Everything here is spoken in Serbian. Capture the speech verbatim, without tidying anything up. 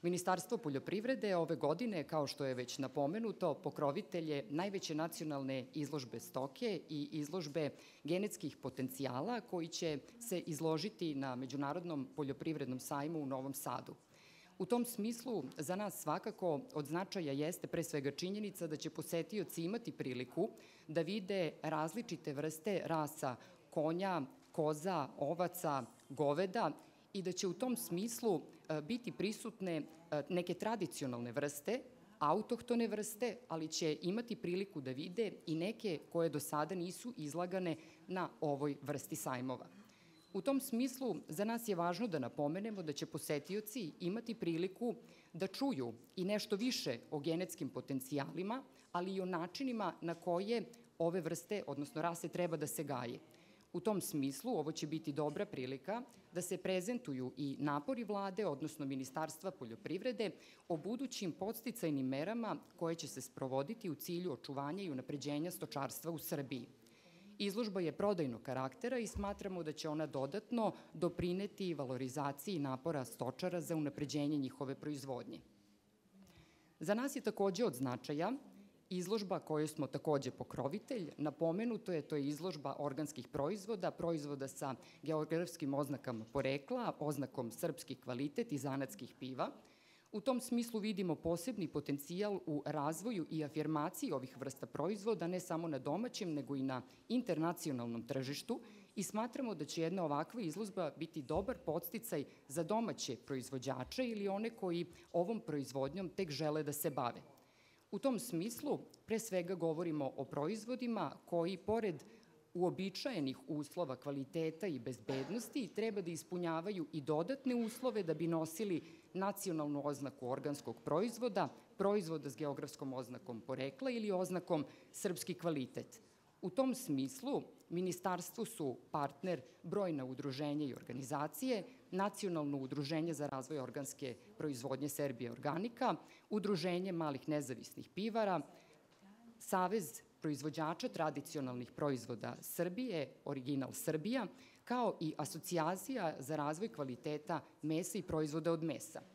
Ministarstvo poljoprivrede ove godine, kao što je već napomenuto, pokrovitelj je najveće nacionalne izložbe stoke i izložbe genetskih potencijala koji će se izložiti na Međunarodnom poljoprivrednom sajmu u Novom Sadu. U tom smislu, za nas svakako od značaja jeste pre svega činjenica da će posetioci imati priliku da vide različite vrste rasa konja, koza, ovaca, goveda i da će u tom smislu biti prisutne neke tradicionalne vrste, autohtone vrste, ali će imati priliku da vide i neke koje do sada nisu izlagane na ovoj vrsti sajmova. U tom smislu, za nas je važno da napomenemo da će posetioci imati priliku da čuju i nešto više o genetskim potencijalima, ali i o načinima na koje ove vrste, odnosno rase, treba da se gaje. U tom smislu, ovo će biti dobra prilika da se prezentuju i napori vlade, odnosno Ministarstva poljoprivrede, o budućim podsticajnim merama koje će se sprovoditi u cilju očuvanja i unapređenja stočarstva u Srbiji. Izložba je prodajnog karaktera i smatramo da će ona dodatno doprineti valorizaciji napora stočara za unapređenje njihove proizvodnje. Za nas je takođe od značaja izložba kojoj smo takođe pokrovitelj. Napomenuto je, to je izložba organskih proizvoda, proizvoda sa geografskim oznakama porekla, oznakom srpski kvalitet i zanatskih piva. U tom smislu vidimo posebni potencijal u razvoju i afirmaciji ovih vrsta proizvoda, ne samo na domaćem, nego i na internacionalnom tržištu i smatramo da će jedna ovakva izložba biti dobar podsticaj za domaće proizvođače ili one koji ovom proizvodnjom tek žele da se bave. U tom smislu, pre svega govorimo o proizvodima koji, pored uobičajenih uslova kvaliteta i bezbednosti, treba da ispunjavaju i dodatne uslove da bi nosili nacionalnu oznaku organskog proizvoda, proizvoda s geografskom oznakom porekla ili oznakom srpski kvalitet. U tom smislu, Ministarstvu su partner brojna udruženja i organizacije, Nacionalno udruženje za razvoj organske proizvodnje Serbija Organika, Udruženje malih nezavisnih pivara, Savez proizvođača tradicionalnih proizvoda Srbije, Original Srbija, kao i Asocijacija za razvoj kvaliteta mesa i proizvoda od mesa.